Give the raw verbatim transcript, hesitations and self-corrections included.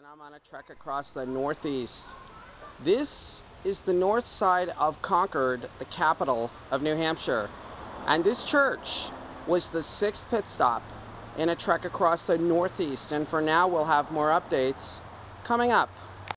I'm on a trek across the Northeast. This is the north side of Concord, the capital of New Hampshire. And this church was the sixth pit stop in a trek across the Northeast. And for now, we'll have more updates coming up.